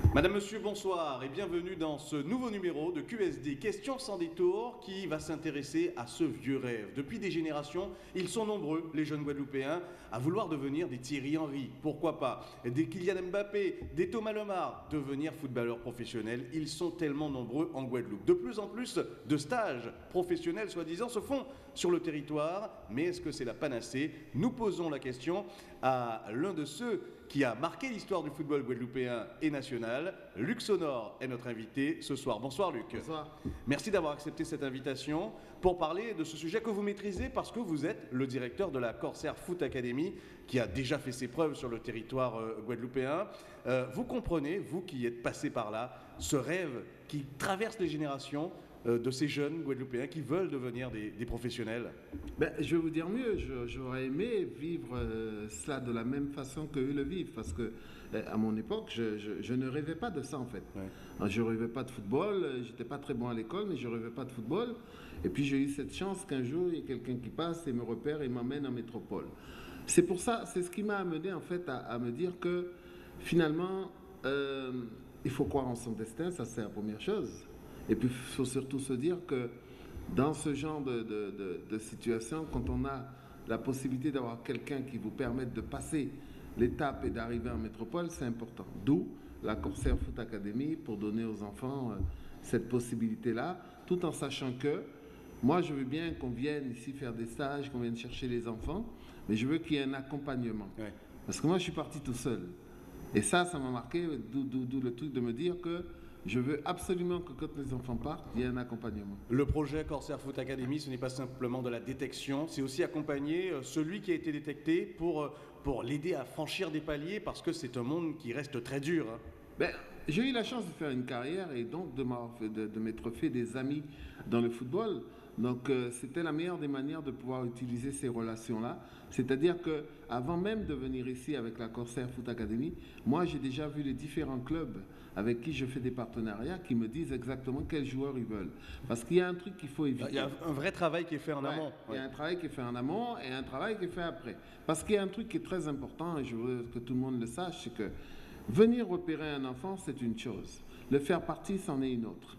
Madame, Monsieur, bonsoir et bienvenue dans ce nouveau numéro de QSD, Questions sans détour, qui va s'intéresser à ce vieux rêve. Depuis des générations, ils sont nombreux, les jeunes Guadeloupéens, à vouloir devenir des Thierry Henry, pourquoi pas, des Kylian Mbappé, des Thomas Lemar, devenir footballeurs professionnels. Ils sont tellement nombreux en Guadeloupe. De plus en plus de stages professionnels, soi-disant, se font sur le territoire, mais est-ce que c'est la panacée? Nous posons la question à l'un de ceux qui a marqué l'histoire du football guadeloupéen et national. Luc Sonor est notre invité ce soir. Bonsoir Luc. Bonsoir. Merci d'avoir accepté cette invitation pour parler de ce sujet que vous maîtrisez parce que vous êtes le directeur de la Corsair Foot Academy qui a déjà fait ses preuves sur le territoire guadeloupéen. Vous comprenez, vous qui êtes passé par là, ce rêve qui traverse les générations de ces jeunes Guadeloupéens qui veulent devenir des professionnels? Je vais vous dire mieux, j'aurais aimé vivre cela de la même façon qu'eux le vivent, parce que à mon époque, je ne rêvais pas de ça en fait. Ouais. Je ne rêvais pas de football, j'étais pas très bon à l'école, mais je ne rêvais pas de football. Et puis j'ai eu cette chance qu'un jour, il y ait quelqu'un qui passe et me repère et m'emmène en métropole. C'est pour ça, c'est ce qui m'a amené en fait à me dire que finalement, il faut croire en son destin, ça c'est la première chose. Et puis, il faut surtout se dire que dans ce genre de situation, quand on a la possibilité d'avoir quelqu'un qui vous permette de passer l'étape et d'arriver en métropole, c'est important. D'où la Corsair Foot Academy pour donner aux enfants cette possibilité-là, tout en sachant que moi, je veux bien qu'on vienne ici faire des stages, qu'on vienne chercher les enfants, mais je veux qu'il y ait un accompagnement. Ouais. Parce que moi, je suis parti tout seul. Et ça m'a marqué, d'où le truc de me dire que je veux absolument que quand les enfants partent, il y ait un accompagnement. Le projet Corsair Foot Academy, ce n'est pas simplement de la détection, c'est aussi accompagner celui qui a été détecté pour l'aider à franchir des paliers parce que c'est un monde qui reste très dur. J'ai eu la chance de faire une carrière et donc de m'être fait des amis dans le football. Donc c'était la meilleure des manières de pouvoir utiliser ces relations-là. C'est-à-dire qu'avant même de venir ici avec la Corsair Foot Academy, moi j'ai déjà vu les différents clubs avec qui je fais des partenariats qui me disent exactement quels joueurs ils veulent. Parce qu'il y a un truc qu'il faut éviter. Il y a un vrai travail qui est fait en amont. Il y a un travail qui est fait en amont et un travail qui est fait après. Parce qu'il y a un truc qui est très important et je veux que tout le monde le sache, c'est que venir repérer un enfant, c'est une chose. Le faire partie, c'en est une autre.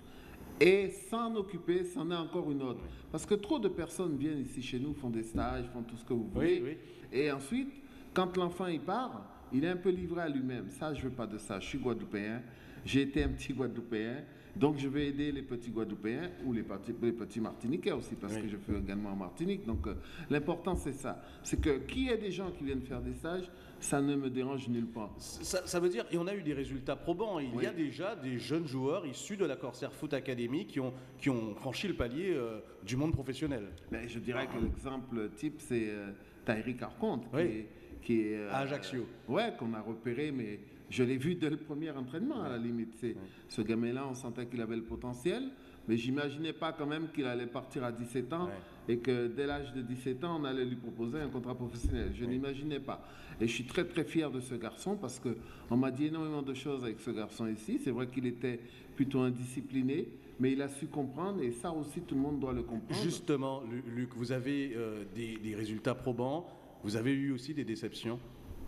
Et s'en occuper, c'en est encore une autre. Parce que trop de personnes viennent ici chez nous, font des stages, font tout ce que vous voulez. Oui. Et ensuite, quand l'enfant il part, il est un peu livré à lui-même. Ça, je ne veux pas de ça. Je suis Guadeloupéen. J'ai été un petit Guadeloupéen. Donc, je vais aider les petits Guadeloupéens ou les petits Martiniquais aussi, parce que je fais également en Martinique. Donc, l'important, c'est ça. C'est que qu'il y ait des gens qui viennent faire des stages, ça ne me dérange nulle part. Ça veut dire, et on a eu des résultats probants, il y a déjà des jeunes joueurs issus de la Corsair Foot Academy qui ont franchi le palier du monde professionnel. Je dirais que l'exemple type, c'est Tahiri Carconte, qui est à Ajaccio. Qu'on a repéré, mais je l'ai vu dès le premier entraînement, à la limite. Ce gamin-là, on sentait qu'il avait le potentiel, mais j'imaginais pas quand même qu'il allait partir à 17 ans et que dès l'âge de 17 ans, on allait lui proposer un contrat professionnel. Je n'imaginais pas. Et je suis très très fier de ce garçon parce qu'on m'a dit énormément de choses avec ce garçon ici. C'est vrai qu'il était plutôt indiscipliné, mais il a su comprendre et ça aussi, tout le monde doit le comprendre. Justement, Luc, vous avez des résultats probants, vous avez eu aussi des déceptions?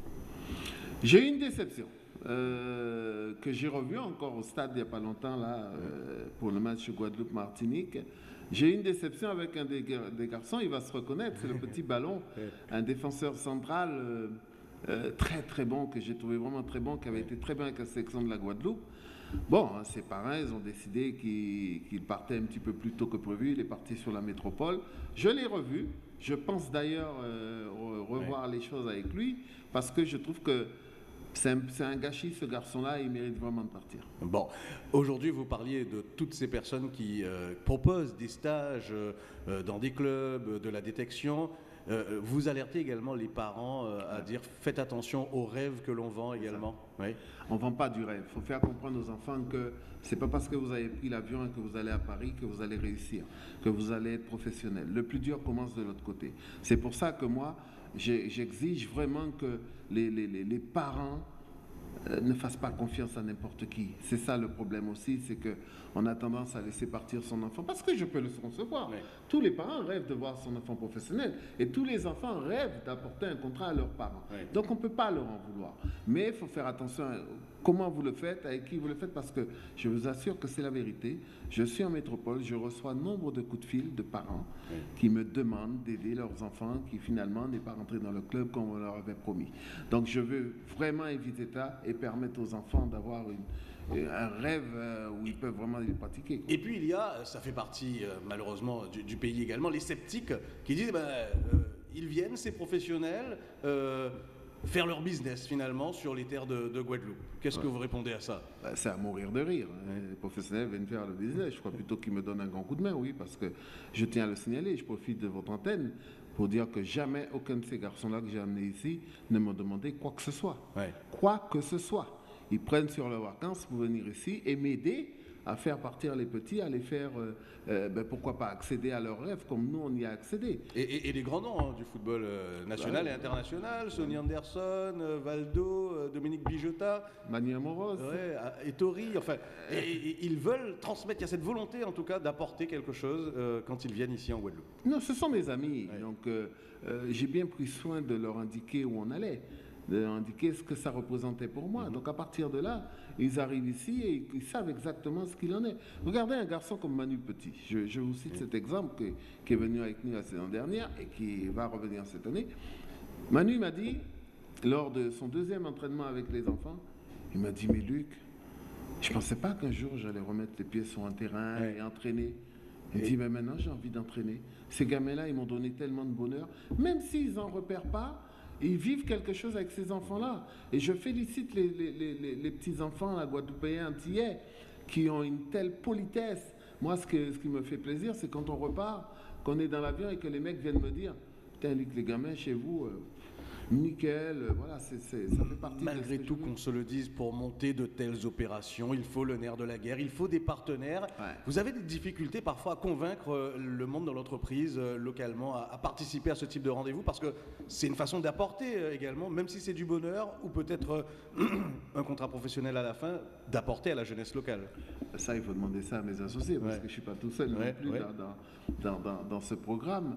J'ai eu une déception. Que j'ai revu encore au stade il n'y a pas longtemps là, pour le match Guadeloupe-Martinique. J'ai eu une déception avec un des garçons, il va se reconnaître, c'est le petit Ballon, un défenseur central très très bon, que j'ai trouvé vraiment très bon, qui avait été très bien avec la sélection de la Guadeloupe. Bon, ses parents, ils ont décidé qu'il partait un petit peu plus tôt que prévu, il est parti sur la métropole. Je l'ai revu, je pense d'ailleurs revoir les choses avec lui, parce que je trouve que c'est un gâchis, ce garçon-là, il mérite vraiment de partir. Bon, aujourd'hui, vous parliez de toutes ces personnes qui proposent des stages dans des clubs, de la détection. Vous alertez également les parents à dire faites attention aux rêves que l'on vend également. Oui. On ne vend pas du rêve. Il faut faire comprendre aux enfants que ce n'est pas parce que vous avez pris l'avion et que vous allez à Paris que vous allez réussir, que vous allez être professionnel. Le plus dur commence de l'autre côté. C'est pour ça que moi, j'exige vraiment que les parents ne fasse pas confiance à n'importe qui. C'est ça le problème aussi, c'est qu'on a tendance à laisser partir son enfant, parce que je peux le concevoir. Oui. Tous les parents rêvent de voir son enfant professionnel, et tous les enfants rêvent d'apporter un contrat à leurs parents. Oui. Donc on ne peut pas leur en vouloir. Mais il faut faire attention à comment vous le faites, avec qui vous le faites, parce que je vous assure que c'est la vérité. Je suis en métropole, je reçois nombre de coups de fil de parents qui me demandent d'aider leurs enfants qui finalement n'est pas rentré dans le club comme on leur avait promis. Donc je veux vraiment éviter ça et permettre aux enfants d'avoir un rêve où ils peuvent vraiment les pratiquer, quoi. Et puis il y a, ça fait partie malheureusement du pays également, les sceptiques qui disent ils viennent, ces professionnels, faire leur business finalement sur les terres de Guadeloupe. Qu'est-ce que vous répondez à ça? C'est à mourir de rire. Les professionnels viennent faire le business. Je crois plutôt qu'ils me donnent un grand coup de main, oui, parce que je tiens à le signaler. Je profite de votre antenne pour dire que jamais aucun de ces garçons-là que j'ai amenés ici ne m'a demandé quoi que ce soit. Ouais. Quoi que ce soit. Ils prennent sur leurs vacances pour venir ici et m'aider à faire partir les petits, à les faire, pourquoi pas, accéder à leurs rêves comme nous, on y a accédé. Et les grands noms du football national et international, Sonny Anderson, Valdo, Dominique Bijota, Manuel Moros. Ettori, enfin, ils veulent transmettre, il y a cette volonté en tout cas d'apporter quelque chose quand ils viennent ici en Guadeloupe. Non, ce sont mes amis, donc j'ai bien pris soin de leur indiquer où on allait, de leur indiquer ce que ça représentait pour moi. Donc à partir de là, ils arrivent ici et ils savent exactement ce qu'il en est. Regardez un garçon comme Manu Petit. Je vous cite cet exemple qui est venu avec nous la saison dernière et qui va revenir cette année. Manu m'a dit, lors de son deuxième entraînement avec les enfants, il m'a dit, mais Luc, je ne pensais pas qu'un jour j'allais remettre les pieds sur un terrain et entraîner. Il dit, mais maintenant j'ai envie d'entraîner. Ces gamins-là, ils m'ont donné tellement de bonheur. Même s'ils n'en repèrent pas, ils vivent quelque chose avec ces enfants-là. Et je félicite les petits-enfants, la Guadeloupéens, Antillais, qui ont une telle politesse. Moi, ce qui me fait plaisir, c'est quand on repart, qu'on est dans l'avion et que les mecs viennent me dire, putain, Luc, les gamins chez vous... nickel, voilà, ça fait partie. Malgré tout, qu'on se le dise, pour monter de telles opérations, il faut le nerf de la guerre, il faut des partenaires. Ouais. Vous avez des difficultés parfois à convaincre le monde dans l'entreprise, localement, à participer à ce type de rendez-vous, parce que c'est une façon d'apporter également, même si c'est du bonheur, ou peut-être un contrat professionnel à la fin, d'apporter à la jeunesse locale. Ça, il faut demander ça à mes associés, parce que je ne suis pas tout seul non plus dans ce programme.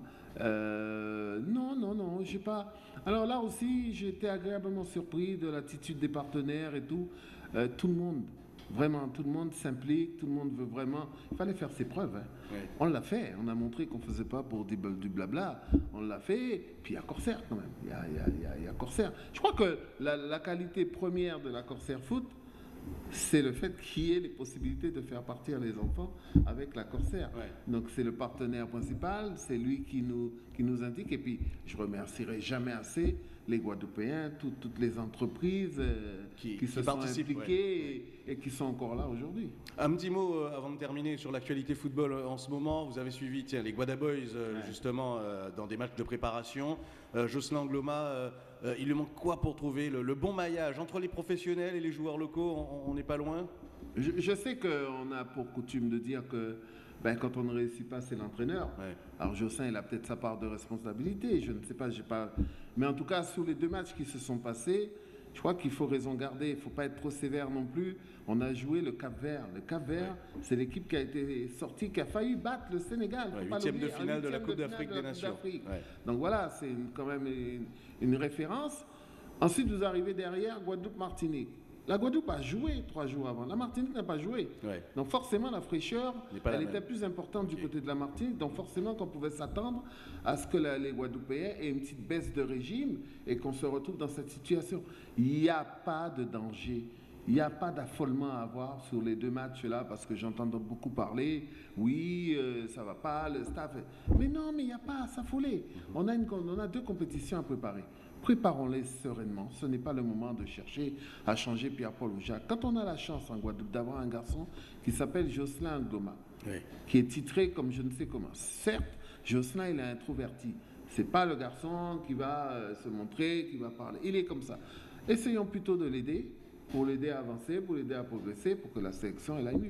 Non, j'ai pas... Alors là aussi, j'ai été agréablement surpris de l'attitude des partenaires et tout. Tout le monde, vraiment, tout le monde s'implique, tout le monde veut vraiment... Il fallait faire ses preuves. On l'a fait, on a montré qu'on ne faisait pas pour du blabla. On l'a fait, puis il y a Corsair quand même. Il y a Corsair. Je crois que la qualité première de la Corsair Foot, c'est le fait qu'il y ait les possibilités de faire partir les enfants avec la Corsair. Donc c'est le partenaire principal, c'est lui qui nous indique. Et puis je remercierai jamais assez les Guadeloupéens, toutes les entreprises qui se sont impliquées et qui sont encore là aujourd'hui. Un petit mot avant de terminer sur l'actualité football en ce moment. Vous avez suivi les Guada Boys justement dans des matchs de préparation. Jocelyn Angloma, il lui manque quoi pour trouver le bon maillage entre les professionnels et les joueurs locaux? On n'est pas loin? Je sais qu'on a pour coutume de dire que quand on ne réussit pas, c'est l'entraîneur. Alors Jocelyn, il a peut-être sa part de responsabilité, je ne sais pas, mais en tout cas, sur les 2 matchs qui se sont passés, je crois qu'il faut raison garder, il ne faut pas être trop sévère non plus. On a joué le Cap-Vert. Le Cap-Vert, c'est l'équipe qui a été sortie, qui a failli battre le Sénégal. 8e de finale de la Coupe d'Afrique des Nations. Donc voilà, c'est quand même une référence. Ensuite, vous arrivez derrière Guadeloupe-Martinique. La Guadeloupe a joué 3 jours avant. La Martinique n'a pas joué. Donc forcément, la fraîcheur, elle était plus importante du côté de la Martinique. Donc forcément, qu'on pouvait s'attendre à ce que les Guadeloupéens aient une petite baisse de régime et qu'on se retrouve dans cette situation. Il n'y a pas de danger. Il n'y a pas d'affolement à avoir sur les 2 matchs-là, parce que j'entends beaucoup parler. Oui, ça ne va pas, le staff... Mais non, mais il n'y a pas à s'affoler. On a 2 compétitions à préparer. Préparons-les sereinement. Ce n'est pas le moment de chercher à changer Pierre-Paul ou Jacques. Quand on a la chance en Guadeloupe d'avoir un garçon qui s'appelle Jocelyn Angloma, qui est titré comme je ne sais comment. Certes, Jocelyn, il est introverti. Ce n'est pas le garçon qui va se montrer, qui va parler. Il est comme ça. Essayons plutôt de l'aider, pour l'aider à avancer, pour l'aider à progresser, pour que la sélection elle aille mieux.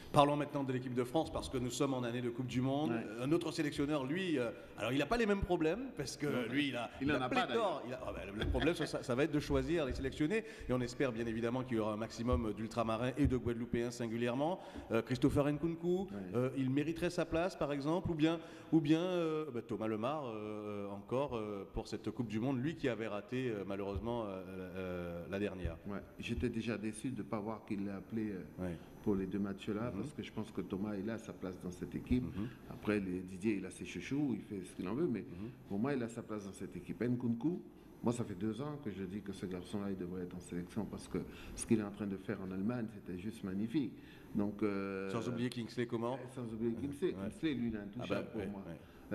Parlons maintenant de l'équipe de France parce que nous sommes en année de Coupe du Monde. Ouais. Un autre sélectionneur, lui, alors il n'a pas les mêmes problèmes parce que lui, il en a pas, pléthore. Le problème, ça va être de choisir les sélectionnés et on espère bien évidemment qu'il y aura un maximum d'ultramarins et de Guadeloupéens singulièrement. Christopher Nkunku, il mériterait sa place par exemple, ou bien Thomas Lemar encore pour cette Coupe du Monde, lui qui avait raté malheureusement la dernière. Ouais. J'étais déjà déçu de ne pas voir qu'il l'a appelé pour les 2 matchs-là, parce que je pense que Thomas, il a sa place dans cette équipe. Après, Didier, il a ses chouchous, il fait ce qu'il en veut, mais pour moi, il a sa place dans cette équipe. Nkunku, moi, ça fait 2 ans que je dis que ce garçon-là, il devrait être en sélection, parce que ce qu'il est en train de faire en Allemagne, c'était juste magnifique. Donc, sans oublier Kingsley Coman. Sans oublier Kingsley. Kingsley, lui, il est intouchable pour moi.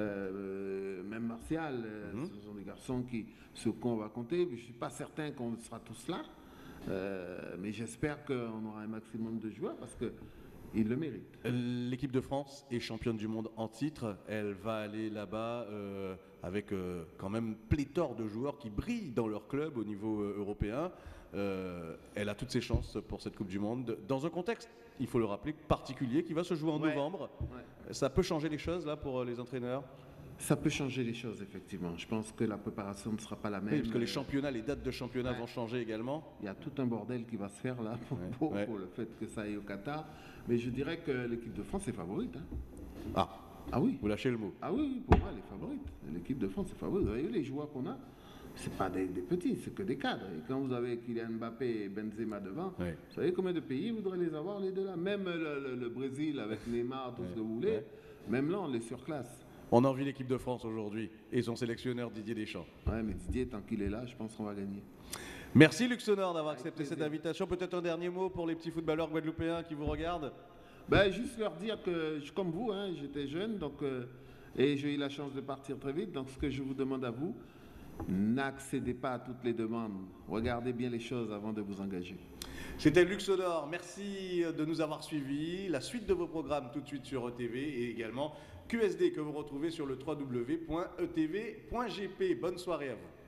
Même Martial, ce sont des garçons sur qui on va compter. Je ne suis pas certain qu'on sera tous là. Mais j'espère qu'on aura un maximum de joueurs parce qu'ils le méritent. L'équipe de France est championne du monde en titre. Elle va aller là-bas avec quand même pléthore de joueurs qui brillent dans leur club au niveau européen. Elle a toutes ses chances pour cette Coupe du Monde dans un contexte, il faut le rappeler, particulier qui va se jouer en novembre. Ça peut changer les choses là pour les entraîneurs? Ça peut changer les choses, effectivement. Je pense que la préparation ne sera pas la même. Oui, parce que les championnats, les dates de championnat vont changer également. Il y a tout un bordel qui va se faire là pour le fait que ça aille au Qatar. Mais je dirais que l'équipe de France est favorite. Hein. Ah oui. Vous lâchez le mot. Ah oui, pour moi, elle est favorite. L'équipe de France est favorite. Vous voyez les joueurs qu'on a, c'est pas des petits, c'est que des cadres. Et quand vous avez Kylian Mbappé et Benzema devant, vous savez combien de pays voudraient les avoir les deux là? Même le Brésil avec Neymar, tout ce que vous voulez, même là, on les surclasse. On envie l'équipe de France aujourd'hui et son sélectionneur Didier Deschamps. Ouais, mais Didier, tant qu'il est là, je pense qu'on va gagner. Merci Luc Sonor d'avoir accepté cette invitation. Peut-être un dernier mot pour les petits footballeurs guadeloupéens qui vous regardent? Juste leur dire que, comme vous, j'étais jeune et j'ai eu la chance de partir très vite. Donc ce que je vous demande à vous, n'accédez pas à toutes les demandes. Regardez bien les choses avant de vous engager. C'était Luc Sonor. Merci de nous avoir suivis. La suite de vos programmes tout de suite sur ETV et également QSD que vous retrouvez sur le www.etv.gp. Bonne soirée à vous.